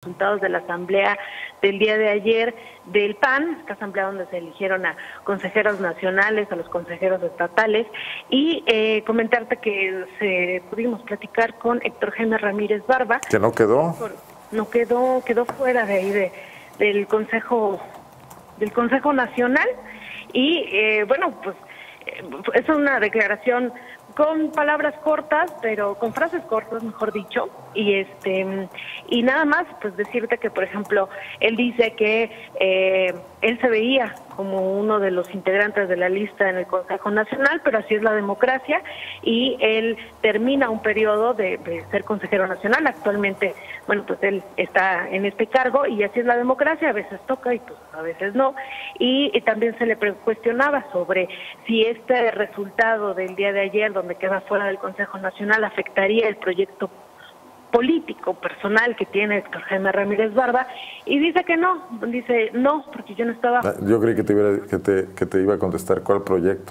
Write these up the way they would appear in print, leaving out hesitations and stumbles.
resultados de la asamblea del día de ayer del PAN, esta asamblea donde se eligieron a consejeros nacionales, a los consejeros estatales, y comentarte que pudimos platicar con Héctor Jaime Ramírez Barba. ¿Que no quedó? No quedó fuera de ahí del Consejo Nacional, y bueno, pues es una declaración con palabras cortas, pero con frases cortas, mejor dicho, y nada más, pues decirte que, por ejemplo, él dice que él se veía como uno de los integrantes de la lista en el Consejo Nacional, pero así es la democracia, y él termina un periodo de ser consejero nacional. Actualmente, bueno, pues él está en este cargo, y así es la democracia, a veces toca y pues a veces no, y también se le cuestionaba sobre si este resultado del día de ayer, donde queda fuera del Consejo Nacional, afectaría el proyecto político, personal que tiene Héctor Jaime Ramírez Barba, y dice que no, porque yo no estaba... Yo creí que te iba a contestar cuál proyecto.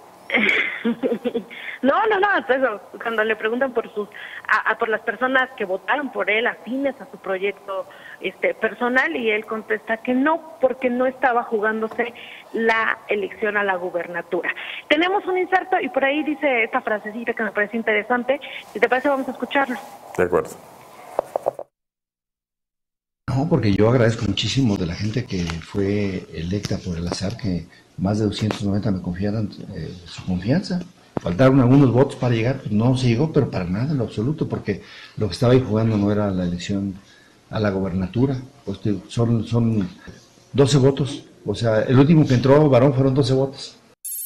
No, eso, cuando le preguntan por por las personas que votaron por él, afines a su proyecto personal, y él contesta que no, porque no estaba jugándose la elección a la gubernatura. Tenemos un inserto y por ahí dice esta frasecita que me parece interesante. Si te parece, vamos a escucharlo. De acuerdo. No, porque yo agradezco muchísimo de la gente que fue electa por el azar, que más de 290 me confiaran su confianza. Faltaron algunos votos para llegar, pues no se llegó, pero para nada, en lo absoluto, porque lo que estaba ahí jugando no era la elección a la gobernatura. Pues son 12 votos, o sea, el último que entró varón fueron 12 votos.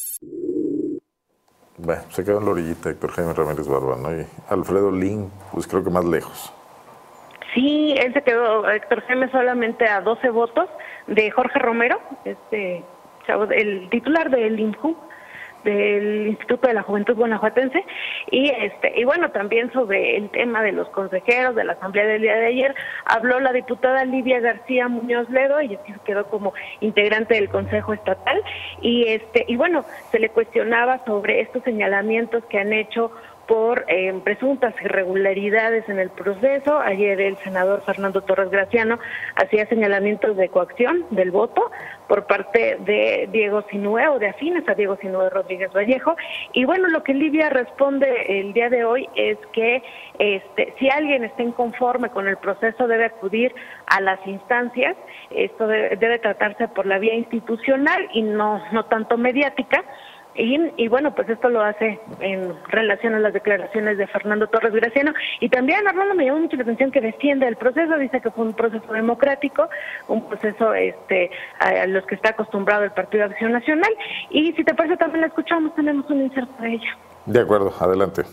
Bueno, se quedó en la orillita Héctor Jaime Ramírez Barba, ¿no? Y Alfredo Lin, pues creo que más lejos. Sí, él se quedó, Héctor Jaime, solamente a 12 votos de Jorge Romero, el titular del INJU, del Instituto de la Juventud Guanajuatense, y bueno, también sobre el tema de los consejeros de la asamblea del día de ayer habló la diputada Lidia García Muñoz Ledo. Ella sí quedó como integrante del Consejo Estatal, y bueno, se le cuestionaba sobre estos señalamientos que han hecho por presuntas irregularidades en el proceso. Ayer el senador Fernando Torres Graciano hacía señalamientos de coacción del voto por parte de Diego Sinúe, o de afines a Diego Sinúe Rodríguez Vallejo, y bueno, lo que Lidia responde el día de hoy es que si alguien está inconforme con el proceso debe acudir a las instancias. Esto debe tratarse por la vía institucional y no tanto mediática. Y bueno, pues esto lo hace en relación a las declaraciones de Fernando Torres Graciano. Y también, Arnoldo, me llamó mucho la atención que defiende el proceso, dice que fue un proceso democrático, un proceso a los que está acostumbrado el Partido de Acción Nacional. Y si te parece, también la escuchamos, tenemos un inserto de ella. De acuerdo, adelante.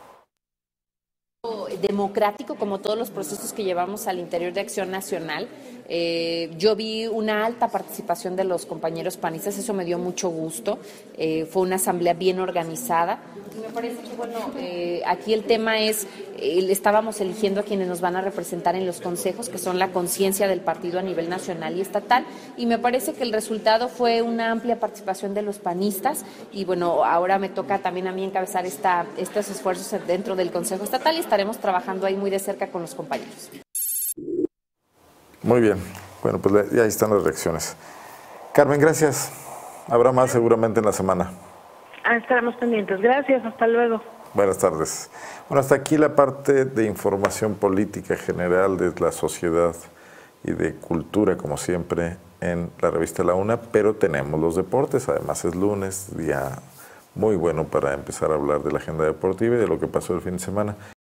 Democrático, como todos los procesos que llevamos al interior de Acción Nacional. Yo vi una alta participación de los compañeros panistas, eso me dio mucho gusto. Fue una asamblea bien organizada. Y me parece que, bueno, aquí el tema es, estábamos eligiendo a quienes nos van a representar en los consejos, que son la conciencia del partido a nivel nacional y estatal, y me parece que el resultado fue una amplia participación de los panistas, y bueno, ahora me toca también a mí encabezar estos esfuerzos dentro del Consejo Estatal, y estaremos trabajando ahí muy de cerca con los compañeros. Muy bien, bueno, pues ya ahí están las reacciones. Carmen, gracias. Habrá más seguramente en la semana. Estaremos pendientes. Gracias, hasta luego. Buenas tardes. Bueno, hasta aquí la parte de información política general de la sociedad y de cultura, como siempre, en la revista La Una, pero tenemos los deportes. Además es lunes, día muy bueno para empezar a hablar de la agenda deportiva y de lo que pasó el fin de semana.